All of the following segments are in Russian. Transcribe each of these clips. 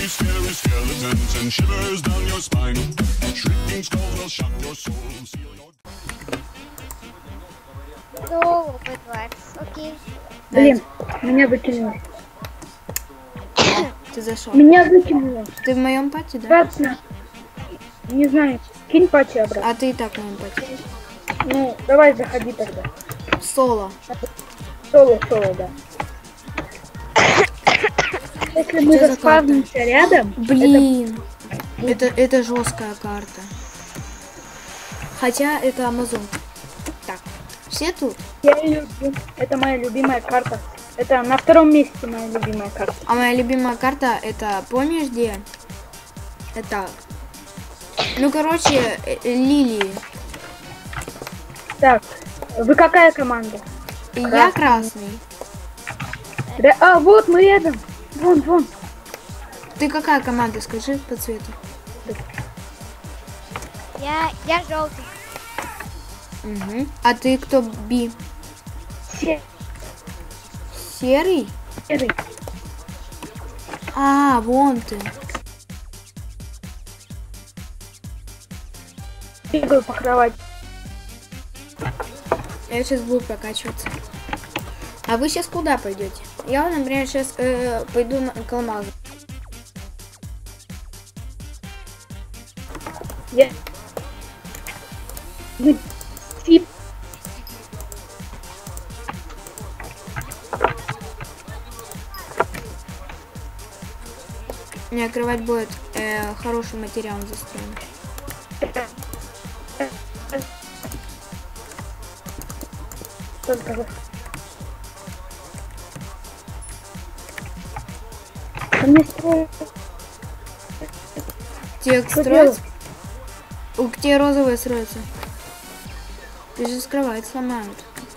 scary skeletons and shivers down your spine. Shrieking skulls will shock your soul, seal your... No, but works. Окей. Блин, меня выкинуло. Ты зашел. Меня выкинуло. Ты в моем пати, да? Обратно. Не знаю. Кинь пати обратно. А ты и так в моем пати. Ну, давай заходи тогда. Соло. Соло, да. Если мы Что за заспавнимся рядом, Блин. Это жесткая карта. Хотя это Амазон. Так, все тут? я ее люблю. Это моя любимая карта. Это на втором месте моя любимая карта. А моя любимая карта это, помнишь где? Это... Ну, короче, лилии. Так, вы какая команда? И я красный. А, вот мы рядом. Вон. Ты какая команда, скажи по цвету. Я желтый. Угу. А ты кто Би? Серый? Серый. А, вон ты. Бегаю по кровати. Я сейчас буду прокачиваться. А вы сейчас куда пойдете? Я, например, сейчас пойду к алмазу. Я... Тип. У меня кровать будет хорошим материалом застроена. Мне строят. Тебе строить? У тебя розовая строится. Ты же скрывать сломают.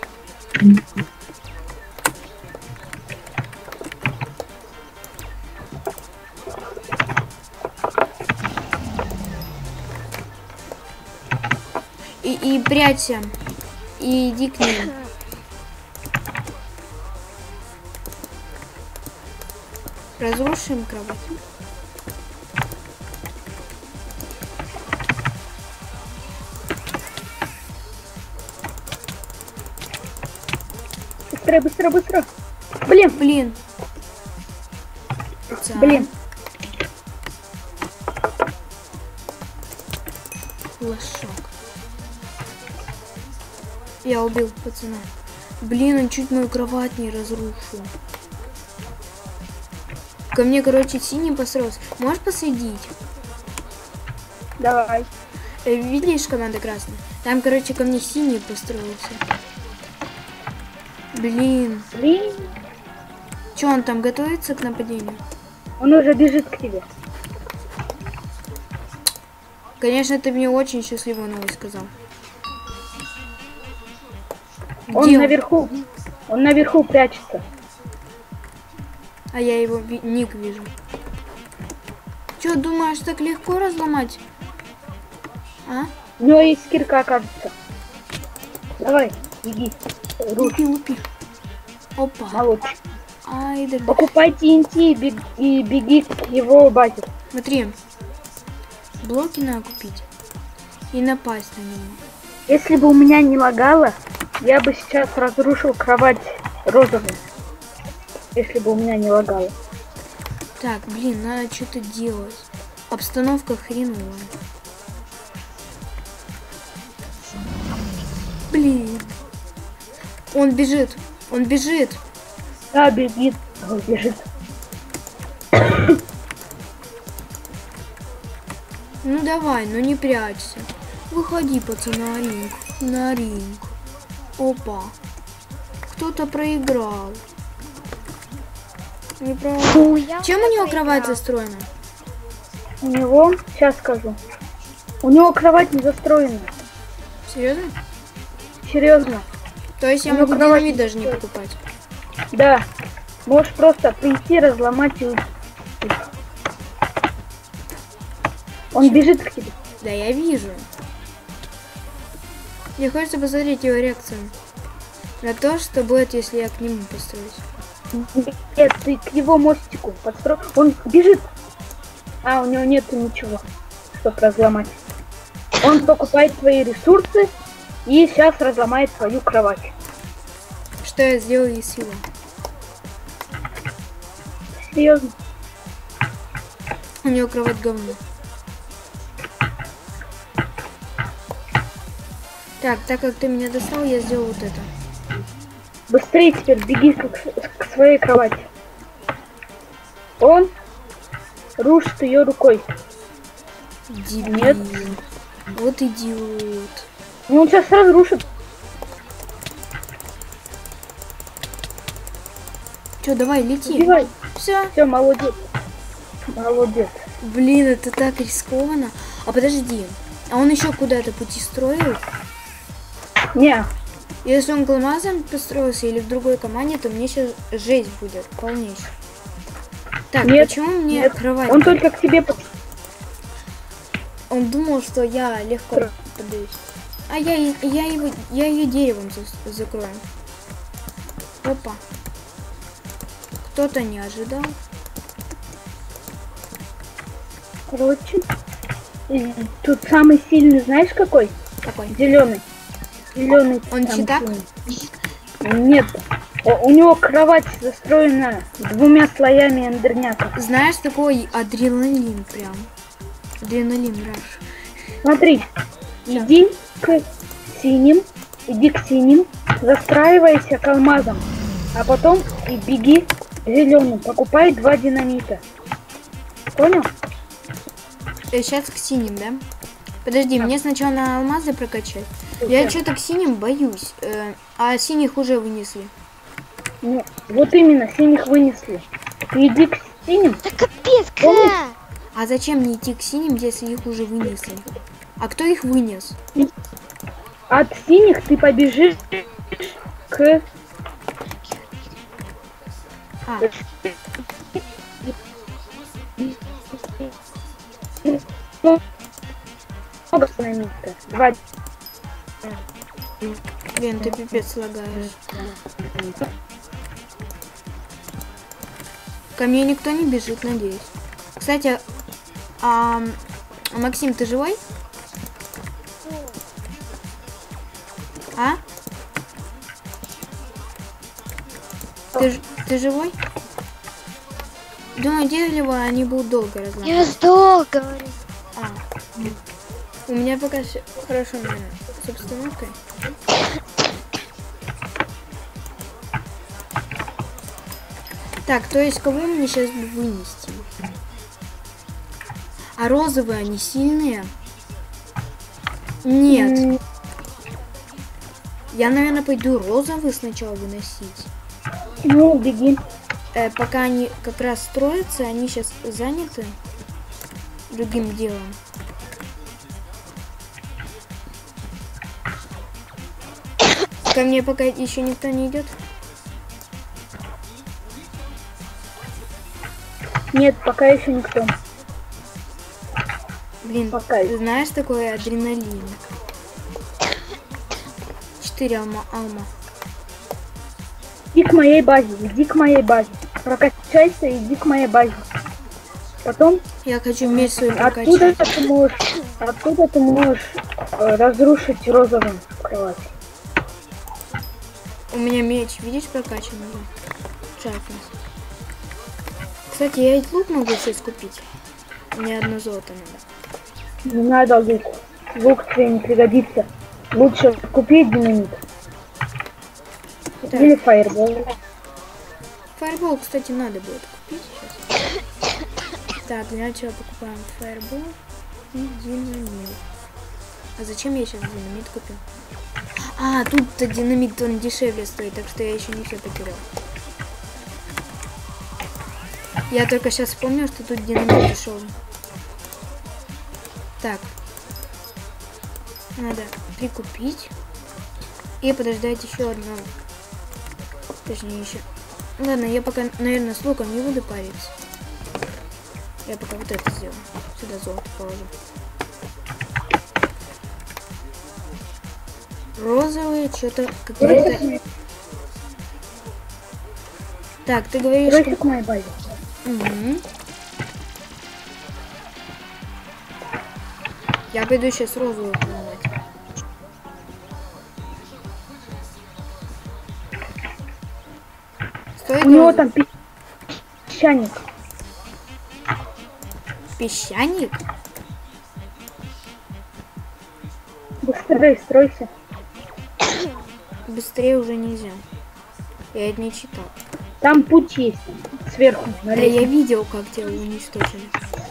И прячься. И иди к ним. Разрушим кровать. Быстро. Блин. Блин. Лошок. Я убил пацана. Блин, он чуть мою кровать не разрушил. Ко мне, короче, синий построился. Можешь посадить? Давай. Видишь, команда красная? Там, короче, ко мне синий построился. Блин. Че, он там готовится к нападению? Он уже бежит к тебе. Конечно, ты мне очень счастливую новость сказал. Он наверху. Он наверху прячется. А я его ник вижу. Че, думаешь, так легко разломать? А? У него есть кирка, кажется. Давай, беги. Лупи. Опа. Молодчик. Ай, да. Покупай TNT и беги к его базе. Смотри. Блоки надо купить. И напасть на него. Если бы у меня не лагало, я бы сейчас разрушил кровать розовую. Если бы у меня не лагало. Так, блин, надо что-то делать. Обстановка хреновая. Блин. Он бежит. Да, бегит. Он бежит. Ну давай, ну не прячься. Выходи, пацан, на ринг. Опа. Кто-то проиграл. Не проиграл. Чем у него кровать застроена? У него, сейчас скажу. У него кровать не застроена. Серьезно? Серьезно. То есть я могу динамит даже не покупать? Да. Можешь просто прийти, разломать и уйти. Он бежит к тебе. Да, я вижу. Мне хочется посмотреть его реакцию на то, что будет, если я к нему построюсь. Нет, ты к его мостику подстрой. Он бежит. А, у него нету ничего, чтобы разломать. Он покупает твои ресурсы и сейчас разломает свою кровать. Что я сделаю из его? Серьезно? У него кровать говно. Так как ты меня достал, я сделал вот это. Быстрее теперь беги к своей кровати. Он рушит ее рукой. Дебил. Нет. Вот идиот. Ну, он сейчас разрушит. Че, давай, лети. Убивай. Все. Все, молодец. Молодец. Блин, это так рискованно. А подожди. А он еще куда-то пути строил? Не, Если он к алмазам построился или в другой команде, то мне сейчас жесть будет полнейшая. Так, нет, почему мне нет. кровать? Он только к тебе... Он думал, что я легко подаюсь. А я ее деревом закрою. Опа. Кто-то не ожидал. Короче, тут самый сильный, знаешь какой? Какой? Зеленый. Зеленый. Он самый читак? сильный. Нет. У него кровать застроена 2 слоями эндерняка. Знаешь, такой адреналин прям. Адреналин раш. Смотри, иди к синим, застраивайся к алмазам, а потом и беги к зеленым, покупай 2 динамита. Понял? Сейчас к синим, да? Подожди, мне сначала на алмазы прокачать. Я что-то к синим боюсь. А синих уже вынесли. Ну, вот именно, синих вынесли. Ты иди к синим. Да капец, Помнишь? как? А зачем мне идти к синим, если их уже вынесли? А кто их вынес? От синих ты побежишь к... А, Много динамита. 2. блин, ты пипец лагаешь. Ко мне никто не бежит, надеюсь. Кстати, Максим, ты живой? А? Ты живой? Думаю, дерево они будут долго разломать. Я сдох, говорю. А. У меня пока все хорошо, наверное, с обстановкой. Так, то есть кого мне сейчас вынести? А розовые они сильные? Нет. Я, наверное, пойду розовые сначала выносить. Ну, беги. Пока они как раз строятся, они сейчас заняты другим делом. Ко мне пока еще никто не идет. Нет, пока еще никто. Блин, Пока. ты знаешь такой адреналин? 4 алма. Иди к моей базе, Прокачайся, иди к моей базе. Потом Я хочу меч свой оттуда прокачать. ты можешь разрушить розовым кровать. У меня меч, видишь, прокачанный. Шарпнес. Кстати, я ведь лук могу сейчас купить. Мне 1 золото надо. Не надо лук. Лук тебе не пригодится. Лучше купить динамит. Так. Или фаербол. Фаербол, кстати, надо будет купить сейчас. Так, для начала покупаем фаербол и динамит. А зачем я сейчас динамит купил? А, тут-то динамит, он дешевле стоит, так что я еще не все потерял. Я только сейчас вспомнил, что тут динамит дешевый. Так. Надо прикупить. И подождать еще одного. Точнее, еще. Ладно, я пока, наверное, с луком не буду париться. Я пока вот это сделаю. Сюда золото положу. Розовые, что-то какие-то... Так, ты говоришь, Стройся что... к моей базе. Угу. Я пойду сейчас розовую кровать. Стоит У него розовую? там песчаник. Песчаник? Быстрее стройся. Быстрее уже нельзя. Я это не читал. Там путь есть. Сверху. Да налево. я видел, как тебя уничтожили.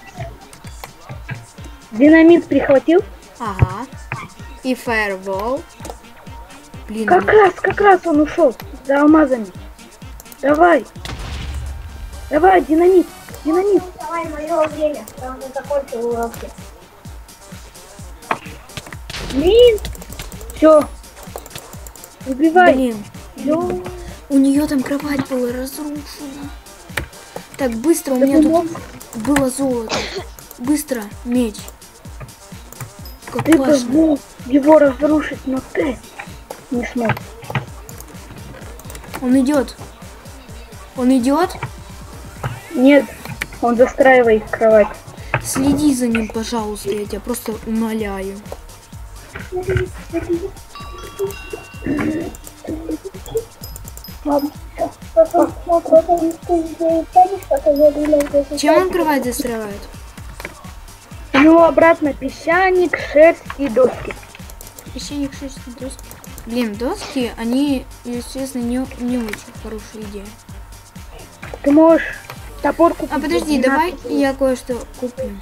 Динамит прихватил? Ага. И фаербол. Блин, Как раз он ушел за алмазами. Давай. Давай, динамит. Динамит. Давай, мое время. Я уже закончил уроки. Блин. Все. Убивай. блин. Всё. У нее там кровать была разрушена. Так, быстро, у Да меня ты тут мог- было золото. Быстро, меч. Ты бы Опасно. мог его разрушить, но ты не смог. Он идет. Он идет? Нет, он застраивает кровать. Следи за ним, пожалуйста, я тебя просто умоляю. Чем он кровать застраивает? У него обратно песчаник, шерсть и доски. Песчаник, шерсть, доски. Блин, доски, они, естественно, не очень хорошая идея. Ты можешь топор купить. А подожди, за давай 12. я кое-что куплю.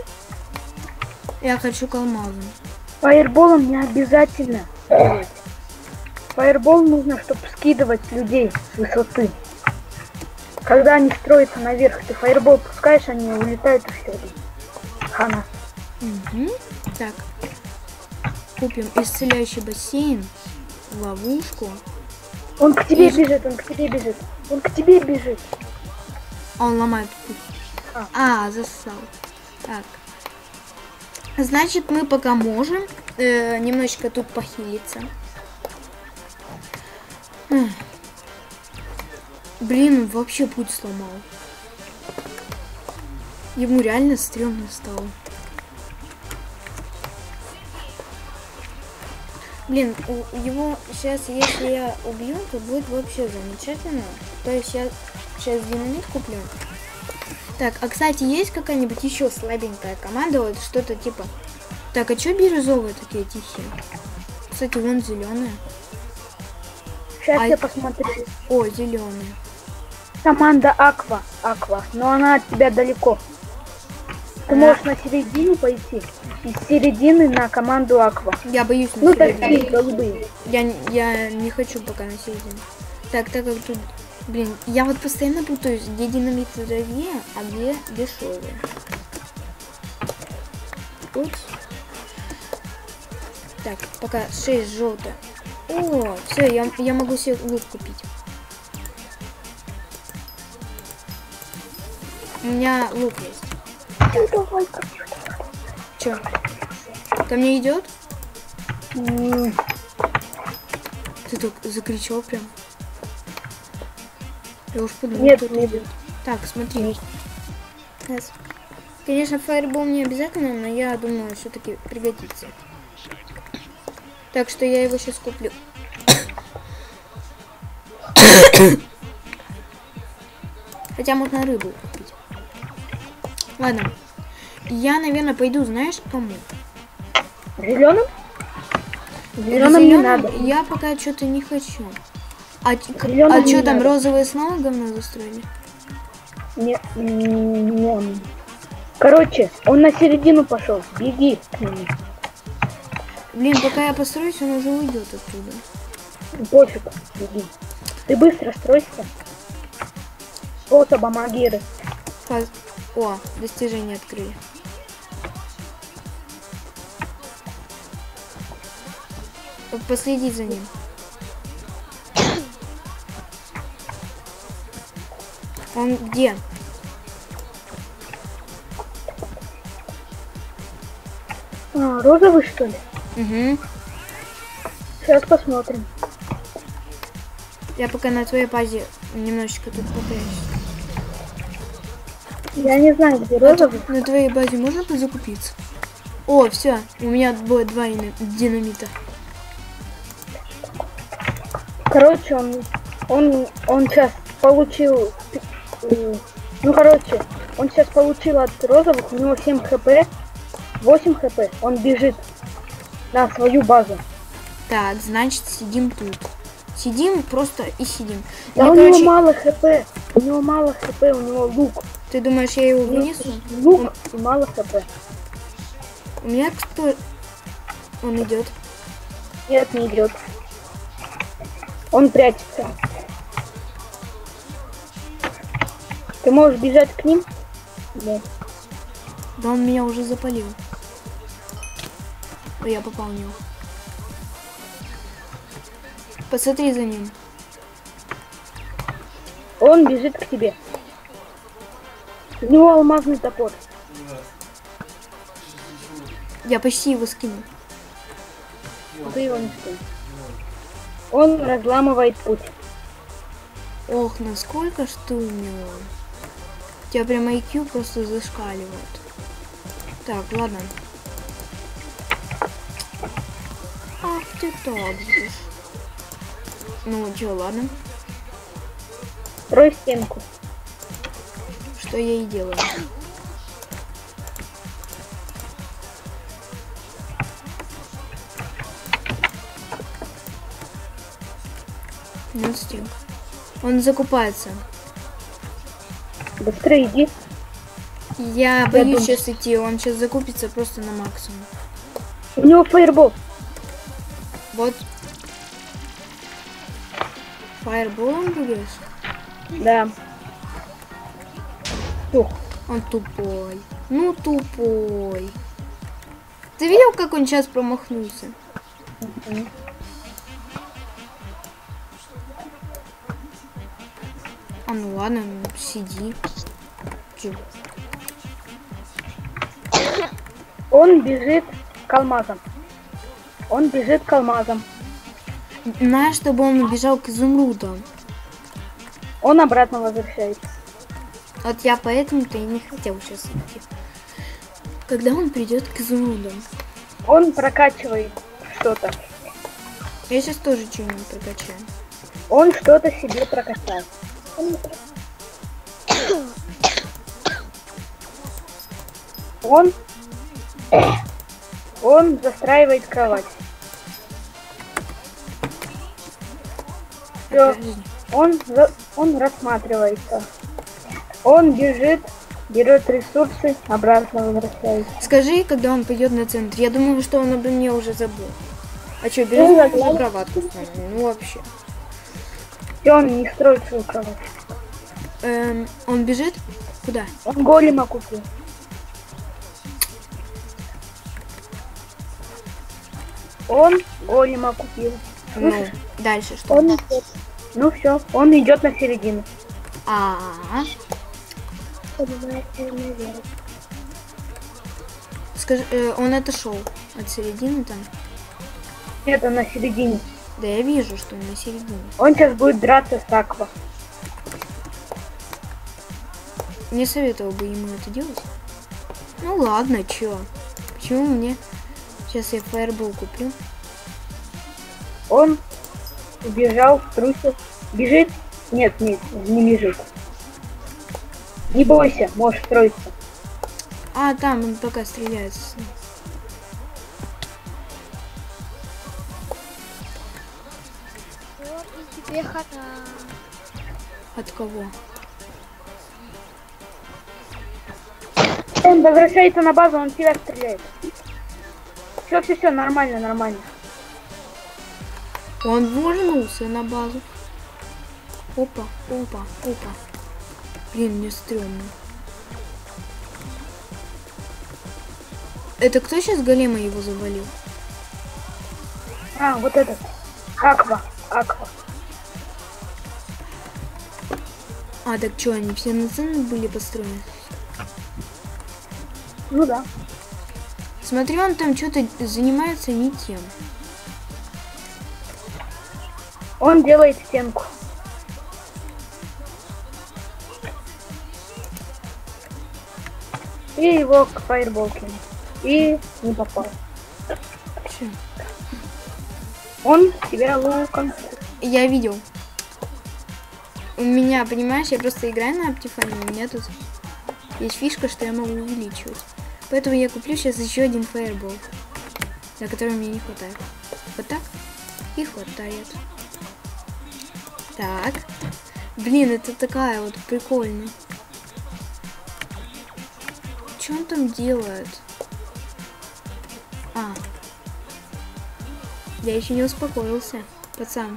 Я хочу к алмазу. Фаерболом не обязательно. делать. Фаербол нужно, чтобы скидывать людей с высоты. Когда они строятся наверх, ты фаербол пускаешь, они улетают и все. Хана. Угу. Так. Купим исцеляющий бассейн, ловушку. Он к тебе И- бежит, он к тебе бежит. Он к тебе бежит. А он ломает путь. Засал. Так. Значит, мы пока можем немножечко тут похилиться. Блин, он вообще путь сломал. Ему реально стрёмно стало. Блин, у его сейчас, если я убью, то будет вообще замечательно. То есть я сейчас динамит куплю. Так, а кстати, есть какая-нибудь еще слабенькая команда, вот что-то типа. Так, а чё бирюзовые такие тихие? Кстати, вон зеленые. Сейчас А- я посмотрю. О, зеленые. Команда Аква. Аква. Но она от тебя далеко. Ты можешь на середину пойти. Из середины на команду Аква. Я боюсь на Ну, середину. такие голубые. Я не хочу пока на середину. Так как тут. Блин, я вот постоянно путаюсь, где динамит дорогие, а где дешевые. Упс. Так, пока 6 желтых. О, все, я могу себе лук купить. У меня лук есть. Чё? Ко мне идет? Ты так закричал прям. Я уж подумал, Нет, кто-то не идет. Так, смотри. Сейчас. Конечно, фаербол не обязательно, но я думаю, все-таки пригодится. Так что я его сейчас куплю. Хотя можно рыбу купить. Ладно. Я, наверное, пойду, знаешь, к кому? Зеленым? Зеленым не Зелёным надо. я пока что-то не хочу. Зелёным не что там, надо. розовые снова говно застроили? Не. Короче, он на середину пошел. Беги к нему. Блин, пока я построюсь, он уже уйдет оттуда. Пофиг, беги. Ты быстро стройся. Способом Агиры. О, достижение открыли. Последи за ним. Он где? Розовый, что ли? Угу. Сейчас посмотрим. Я пока на твоей базе немножечко тут попрячусь. Я не знаю, где А розовый. тут на твоей базе можно закупиться? О, все, у меня будет 2 динамита. Короче, он сейчас получил... Ну, короче, он сейчас получил от розовых, у него 7 хп, 8 хп, он бежит на свою базу. Так, значит, сидим тут. Сидим просто и сидим. Да Мне, у короче, него мало хп, у него лук. ты думаешь, я его вынесу? Лук и мало хп. У меня кто... Он идет. Нет, не идет. Он прячется. Ты можешь бежать к ним? Да. Да он меня уже запалил. А я попал в него. Посмотри за ним. Он бежит к тебе. У него алмазный топор. Я почти его скинул. Ты его не скинь. Он разламывает путь. Ох, насколько ж ты умел. У тебя прям IQ просто зашкаливает. Так, ладно. Ах ты так будешь. Ну, чё, ладно. Строй стенку. Что я и делаю. Ну, стенка. Он закупается. Быстро иди. Я боюсь думаю- сейчас идти, он сейчас закупится просто на максимум. У него фаербол. Вот. Фаерболом будешь? Да. Ух, Он тупой. Ну, тупой. Ты видел, как он сейчас промахнулся? А ну ладно, ну, сиди. Чё? он бежит к алмазам. Он бежит к алмазам. Знаешь, чтобы он убежал к изумрудам. Он обратно возвращается. Вот я поэтому-то и не хотел сейчас идти. Когда он придет к изумрудам? Он прокачивает что-то. Я сейчас тоже что-нибудь прокачаю. Он что-то себе прокачает. Он застраивает кровать. Все, он рассматривается. Он бежит, берет ресурсы, обратно возвращается. Скажи, когда он пойдет на центр. Я думаю, что он обо мне уже забыл. А что, Ну, берем ладно. кроватку с нами? Ну вообще. И он не строит свою кровать. Он бежит? Куда? Он голема купил. Он голема купил. Ну, дальше что? Он идет. Ну все, он идет на середину. Скажи, он отошел от середины там? Это на середине. Да я вижу, что он на середине. Он сейчас будет драться с Аква. Не советовал бы ему это делать. Ну ладно, чё? Почему мне? Сейчас я фаербол куплю. Он убежал, струсил. Бежит? Нет, не бежит. Не бойся, можешь строиться. А, там он пока стреляется с ним. Вот и тебе хана. От кого? Он возвращается на базу, он тебя стреляет. Все, нормально. Он вернулся на базу. Опа. Блин, мне стрёмно. Это кто сейчас голема его завалил? А, вот этот. Аква. А, так что, они все на цены были построены? Ну да. Смотри, он там что-то занимается не тем. Он делает стенку. И его к фаербол кинул. И не попал. Чё? Он тебя луком. Я видел. У меня, понимаешь, я просто играю на Оптифане, у меня тут есть фишка, что я могу увеличивать. Поэтому я куплю сейчас еще один фаербол, на который мне не хватает. Вот так и хватает. Так. Блин, это такая вот прикольно. Что он там делает? А. Я еще не успокоился, пацан.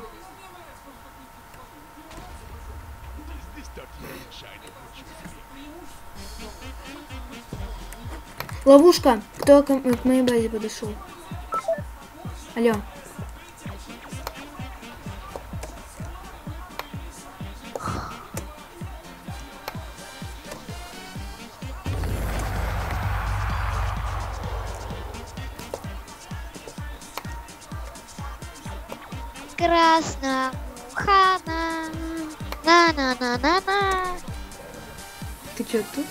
Ловушка! Кто к моей базе подошел? Алло. Красная хана. На-на-на-на-на. Ты чё тут?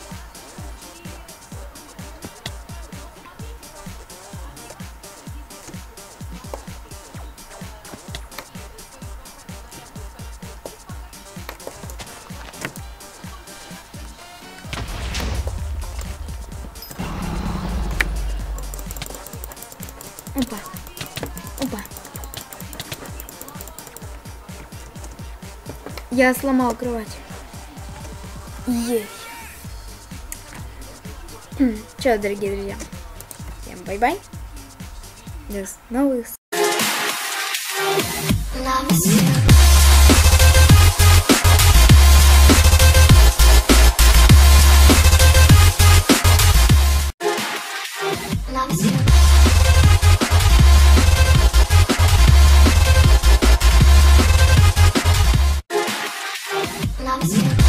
Опа. Опа. Я сломал кровать. Есть. Чё, дорогие друзья. Всем бай-бай. До новых Loves you.